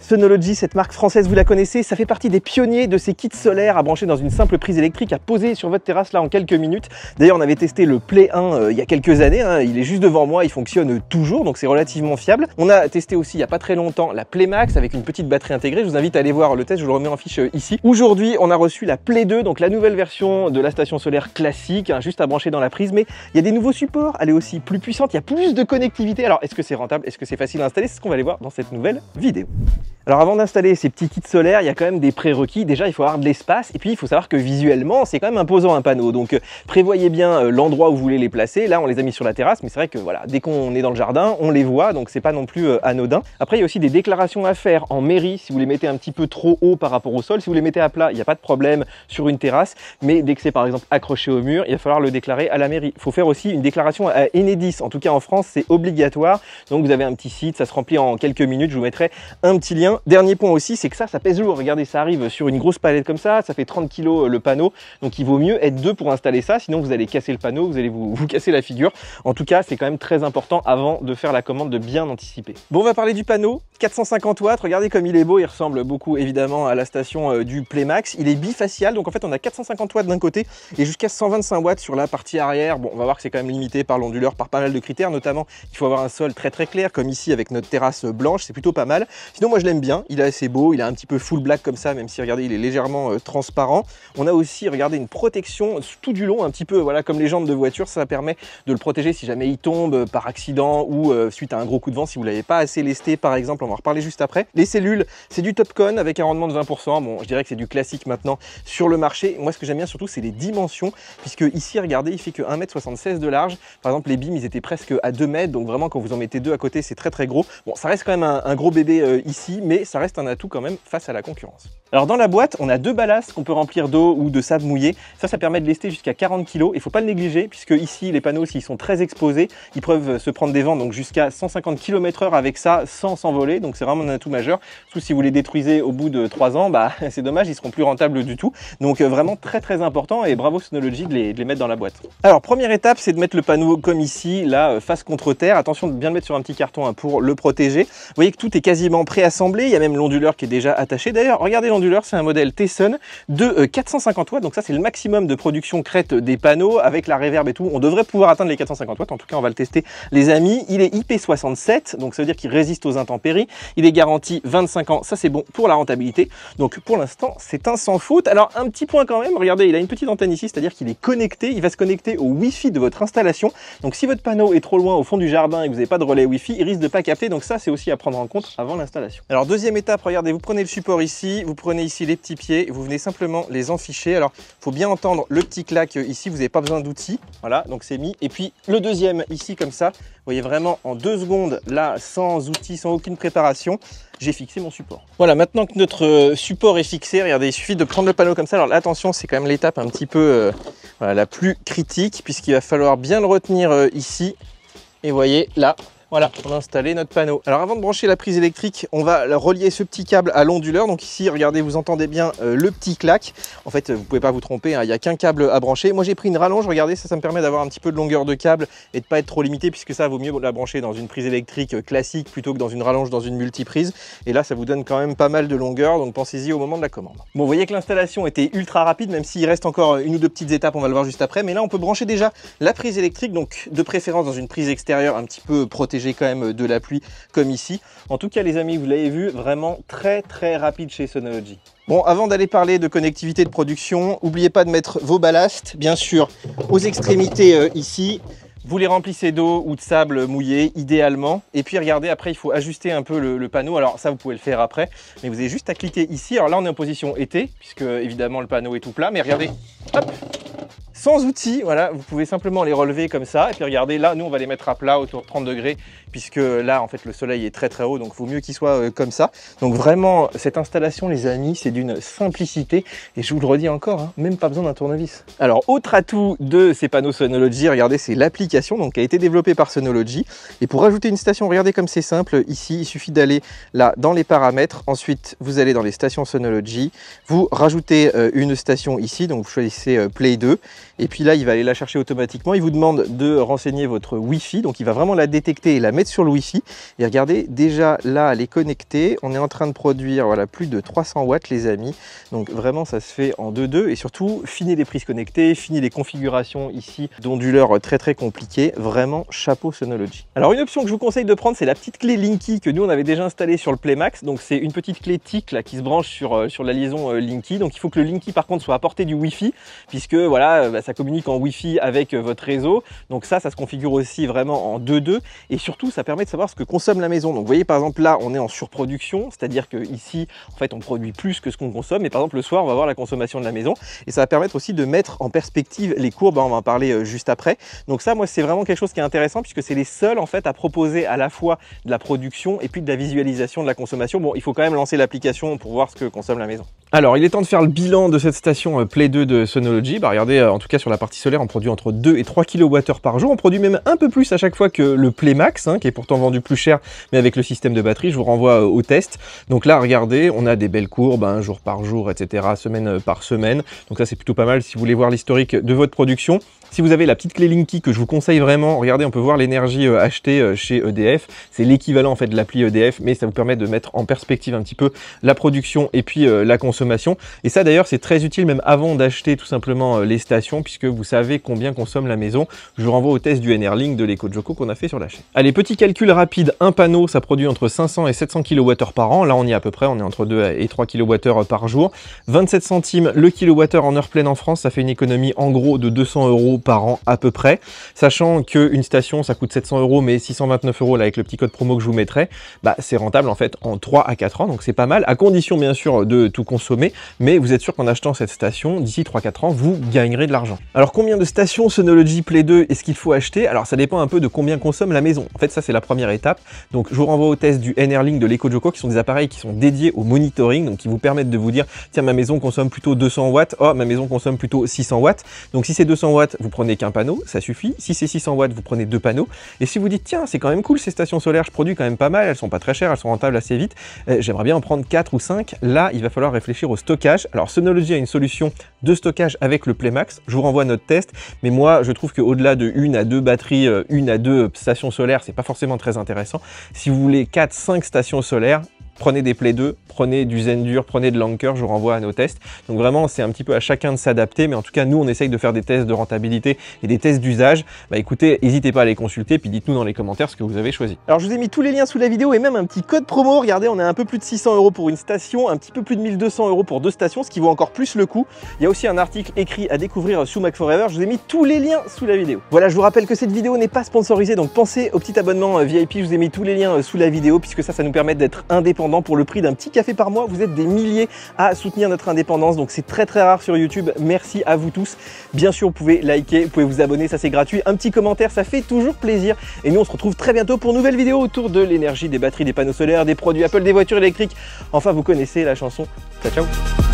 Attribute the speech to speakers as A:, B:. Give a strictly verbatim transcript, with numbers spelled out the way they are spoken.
A: Synology, cette marque française, vous la connaissez, ça fait partie des pionniers de ces kits solaires à brancher dans une simple prise électrique, à poser sur votre terrasse là en quelques minutes. D'ailleurs, on avait testé le Play un euh, il y a quelques années, hein, il est juste devant moi, il fonctionne toujours, donc c'est relativement fiable. On a testé aussi il n'y a pas très longtemps la Play Max avec une petite batterie intégrée. Je vous invite à aller voir le test, je vous le remets en fiche euh, ici. Aujourd'hui, on a reçu la Play deux, donc la nouvelle version de la station solaire classique, hein, juste à brancher dans la prise, mais il y a des nouveaux supports, elle est aussi plus puissante, il y a plus de connectivité. Alors, est-ce que c'est rentable? Est-ce que c'est facile à installer? C'est ce qu'on va aller voir dans cette nouvelle vidéo. Alors avant d'installer ces petits kits solaires, il y a quand même des prérequis. Déjà, il faut avoir de l'espace et puis il faut savoir que visuellement, c'est quand même imposant un panneau. Donc euh, prévoyez bien euh, l'endroit où vous voulez les placer. Là, on les a mis sur la terrasse, mais c'est vrai que voilà, dès qu'on est dans le jardin, on les voit, donc c'est pas non plus euh, anodin. Après, il y a aussi des déclarations à faire en mairie si vous les mettez un petit peu trop haut par rapport au sol. Si vous les mettez à plat, il n'y a pas de problème sur une terrasse, mais dès que c'est par exemple accroché au mur, il va falloir le déclarer à la mairie. Il faut faire aussi une déclaration à Enedis. En tout cas, en France, c'est obligatoire. Donc vous avez un petit site, ça se remplit en quelques minutes. Je vous mettrai un petit lien. Dernier point aussi, c'est que ça, ça pèse lourd. Regardez, ça arrive sur une grosse palette comme ça, ça fait trente kilos le panneau, donc il vaut mieux être deux pour installer ça, sinon vous allez casser le panneau, vous allez vous, vous casser la figure. En tout cas, c'est quand même très important avant de faire la commande de bien anticiper. Bon, on va parler du panneau, quatre cent cinquante watts, regardez comme il est beau, il ressemble beaucoup évidemment à la station euh, du Play Max. Il est bifacial, donc en fait on a quatre cent cinquante watts d'un côté et jusqu'à cent vingt-cinq watts sur la partie arrière. Bon, on va voir que c'est quand même limité par l'onduleur, par pas mal de critères, notamment il faut avoir un sol très très clair, comme ici avec notre terrasse blanche, c'est plutôt pas mal. Sinon moi je l'aime bien, il est assez beau, il a un petit peu full black comme ça, même si regardez il est légèrement euh, transparent. On a aussi regardez une protection tout du long, un petit peu voilà comme les jantes de voiture, ça permet de le protéger si jamais il tombe par accident ou euh, suite à un gros coup de vent, si vous l'avez pas assez lesté par exemple. On va en reparler juste après. Les cellules, c'est du Topcon avec un rendement de vingt pour cent. Bon, je dirais que c'est du classique maintenant sur le marché. Moi ce que j'aime bien surtout c'est les dimensions, puisque ici regardez il fait que un mètre soixante-seize de large. Par exemple les beams ils étaient presque à deux mètres, donc vraiment quand vous en mettez deux à côté c'est très très gros. Bon, ça reste quand même un, un gros bébé euh, ici, mais ça reste un atout quand même face à la concurrence. Alors dans la boîte, on a deux ballasts qu'on peut remplir d'eau ou de sable mouillé. Ça, ça permet de lester jusqu'à quarante kilos. Il ne faut pas le négliger, puisque ici, les panneaux, s'ils sont très exposés, ils peuvent se prendre des vents, donc jusqu'à cent cinquante kilomètres heure avec ça, sans s'envoler. Donc c'est vraiment un atout majeur. Surtout si vous les détruisez au bout de trois ans, bah c'est dommage, ils seront plus rentables du tout. Donc euh, vraiment très très important, et bravo Synology de les, de les mettre dans la boîte. Alors première étape, c'est de mettre le panneau comme ici, là, face contre terre. Attention de bien le mettre sur un petit carton hein, pour le protéger. Vous voyez que tout est quasiment préassemblé. Il y a même l'onduleur qui est déjà attaché. D'ailleurs, regardez l'onduleur, c'est un modèle Tesson de euh, quatre cent cinquante watts. Donc ça, c'est le maximum de production crête des panneaux avec la réverb et tout. On devrait pouvoir atteindre les quatre cent cinquante watts. En tout cas, on va le tester, les amis. Il est I P soixante-sept, donc ça veut dire qu'il résiste aux intempéries. Il est garanti vingt-cinq ans. Ça, c'est bon pour la rentabilité. Donc pour l'instant, c'est un sans faute. Alors un petit point quand même. Regardez, il a une petite antenne ici, c'est-à-dire qu'il est connecté. Il va se connecter au Wi-Fi de votre installation. Donc si votre panneau est trop loin au fond du jardin et que vous n'avez pas de relais Wi-Fi, il risque de pas capter. Donc ça, c'est aussi à prendre en compte avant l'installation. Alors deuxième étape, regardez, vous prenez le support ici, vous prenez ici les petits pieds, vous venez simplement les enficher. Alors il faut bien entendre le petit clac ici, vous n'avez pas besoin d'outils. Voilà, donc c'est mis. Et puis le deuxième ici comme ça, vous voyez vraiment en deux secondes, là, sans outils, sans aucune préparation, j'ai fixé mon support. Voilà, maintenant que notre support est fixé, regardez, il suffit de prendre le panneau comme ça. Alors attention, c'est quand même l'étape un petit peu euh, voilà, la plus critique, puisqu'il va falloir bien le retenir euh, ici. Et vous voyez, là, voilà, on a installé notre panneau. Alors avant de brancher la prise électrique, on va relier ce petit câble à l'onduleur. Donc ici, regardez, vous entendez bien euh, le petit clac. En fait, vous ne pouvez pas vous tromper, hein, il n'y a qu'un câble à brancher. Moi, j'ai pris une rallonge, regardez, ça, ça me permet d'avoir un petit peu de longueur de câble et de ne pas être trop limité, puisque ça, vaut mieux la brancher dans une prise électrique classique plutôt que dans une rallonge dans une multiprise. Et là, ça vous donne quand même pas mal de longueur, donc pensez-y au moment de la commande. Bon, vous voyez que l'installation était ultra rapide, même s'il reste encore une ou deux petites étapes, on va le voir juste après. Mais là, on peut brancher déjà la prise électrique, donc de préférence dans une prise extérieure un petit peu protégée quand même de la pluie comme ici. En tout cas les amis, vous l'avez vu, vraiment très très rapide chez Synology. Bon, avant d'aller parler de connectivité de production, n'oubliez pas de mettre vos ballasts, bien sûr, aux extrémités euh, ici. Vous les remplissez d'eau ou de sable mouillé, idéalement. Et puis regardez, après, il faut ajuster un peu le, le panneau. Alors ça, vous pouvez le faire après. Mais vous avez juste à cliquer ici. Alors là, on est en position été, puisque évidemment, le panneau est tout plat. Mais regardez, hop, sans outils, voilà, vous pouvez simplement les relever comme ça. Et puis regardez, là, nous, on va les mettre à plat autour de trente degrés, puisque là, en fait, le soleil est très très haut. Donc, il vaut mieux qu'il soit euh, comme ça. Donc vraiment, cette installation, les amis, c'est d'une simplicité. Et je vous le redis encore, hein, même pas besoin d'un tournevis. Alors, autre atout de ces panneaux Synology, regardez, c'est l'application donc, qui a été développée par Synology. Et pour ajouter une station, regardez comme c'est simple. Ici, il suffit d'aller là dans les paramètres. Ensuite, vous allez dans les stations Synology. Vous rajoutez euh, une station ici. Donc, vous choisissez euh, Play deux. Et puis là, il va aller la chercher automatiquement. Il vous demande de renseigner votre Wi-Fi. Donc, il va vraiment la détecter et la mettre mettre sur le Wi-Fi. Et regardez, déjà là, elle est connectée. On est en train de produire voilà, plus de trois cents watts, les amis. Donc vraiment, ça se fait en deux deux. Et surtout, fini les prises connectées, fini les configurations ici d'onduleurs très très compliquées. Vraiment, chapeau Sonology. Alors une option que je vous conseille de prendre, c'est la petite clé Linky que nous on avait déjà installée sur le Playmax. Donc c'est une petite clé T I C là qui se branche sur, euh, sur la liaison euh, Linky. Donc il faut que le Linky par contre soit à portée du Wi-Fi, puisque voilà, euh, bah, ça communique en Wi-Fi avec euh, votre réseau. Donc ça, ça se configure aussi vraiment en deux deux. Et surtout, ça permet de savoir ce que consomme la maison. Donc vous voyez par exemple là, on est en surproduction, c'est-à-dire que ici, en fait, on produit plus que ce qu'on consomme. Mais par exemple le soir, on va voir la consommation de la maison. Et ça va permettre aussi de mettre en perspective les courbes. On va en parler euh, juste après. Donc ça, moi, c'est vraiment quelque chose qui est intéressant, puisque c'est les seuls en fait à proposer à la fois de la production et puis de la visualisation de la consommation. Bon, il faut quand même lancer l'application pour voir ce que consomme la maison. Alors, il est temps de faire le bilan de cette station Play deux de Sonology. Bah, regardez, en tout cas sur la partie solaire, on produit entre deux et trois kilowattheures par jour. On produit même un peu plus à chaque fois que le Playmax, hein, qui est pourtant vendu plus cher, mais avec le système de batterie. Je vous renvoie au test. Donc là, regardez, on a des belles courbes, hein, jour par jour, et cetera, semaine par semaine. Donc ça, c'est plutôt pas mal si vous voulez voir l'historique de votre production. Si vous avez la petite clé Linky que je vous conseille vraiment, regardez, on peut voir l'énergie euh, achetée euh, chez E D F. C'est l'équivalent en fait de l'appli E D F, mais ça vous permet de mettre en perspective un petit peu la production et puis euh, la consommation. Et ça d'ailleurs, c'est très utile même avant d'acheter tout simplement euh, les stations, puisque vous savez combien consomme la maison. Je vous renvoie au test du Enerlink de l'EcoJoco qu'on a fait sur la chaîne. Allez, petit calcul rapide, un panneau, ça produit entre cinq cents et sept cents kilowattheures par an. Là, on y est à peu près, on est entre deux et trois kilowattheures par jour. vingt-sept centimes le kilowattheure en heure pleine en France, ça fait une économie en gros de deux cents euros par an à peu près, sachant qu'une station ça coûte sept cents euros, mais six cent vingt-neuf euros là avec le petit code promo que je vous mettrai, bah c'est rentable en fait en trois à quatre ans, donc c'est pas mal, à condition bien sûr de tout consommer, mais vous êtes sûr qu'en achetant cette station, d'ici trois à quatre ans, vous gagnerez de l'argent. Alors combien de stations Sonology Play deux est-ce qu'il faut acheter? Alors ça dépend un peu de combien consomme la maison. En fait ça c'est la première étape, donc je vous renvoie au test du Enerlink de l'EcoJoco, qui sont des appareils qui sont dédiés au monitoring, donc qui vous permettent de vous dire tiens, ma maison consomme plutôt deux cents watts, oh ma maison consomme plutôt six cents watts, donc si c'est deux cents watts, vous prenez qu'un panneau, ça suffit. Si c'est six cents watts, vous prenez deux panneaux. Et si vous dites tiens, c'est quand même cool ces stations solaires, je produis quand même pas mal, elles sont pas très chères, elles sont rentables assez vite, euh, j'aimerais bien en prendre quatre ou cinq, là il va falloir réfléchir au stockage. Alors Sonology a une solution de stockage avec le Playmax, je vous renvoie à notre test, mais moi je trouve qu'au-delà de une à deux batteries, euh, une à deux stations solaires, c'est pas forcément très intéressant. Si vous voulez quatre cinq stations solaires, prenez des Play deux, prenez du Zendur, prenez de l'Anker, je vous renvoie à nos tests. Donc vraiment, c'est un petit peu à chacun de s'adapter, mais en tout cas, nous, on essaye de faire des tests de rentabilité et des tests d'usage. Bah écoutez, n'hésitez pas à les consulter, puis dites-nous dans les commentaires ce que vous avez choisi. Alors, je vous ai mis tous les liens sous la vidéo et même un petit code promo. Regardez, on a un peu plus de six cents euros pour une station, un petit peu plus de mille deux cents euros pour deux stations, ce qui vaut encore plus le coup. Il y a aussi un article écrit à découvrir sous Mac Forever. Je vous ai mis tous les liens sous la vidéo. Voilà, je vous rappelle que cette vidéo n'est pas sponsorisée, donc pensez au petit abonnement V I P. Je vous ai mis tous les liens sous la vidéo, puisque ça, ça nous permet d'être indépendants pour le prix d'un petit café par mois. Vous êtes des milliers à soutenir notre indépendance, donc c'est très très rare sur YouTube. Merci à vous tous. Bien sûr, vous pouvez liker, vous pouvez vous abonner, ça c'est gratuit. Un petit commentaire, ça fait toujours plaisir. Et nous, on se retrouve très bientôt pour une nouvelle vidéo autour de l'énergie, des batteries, des panneaux solaires, des produits Apple, des voitures électriques. Enfin, vous connaissez la chanson. Ciao, ciao.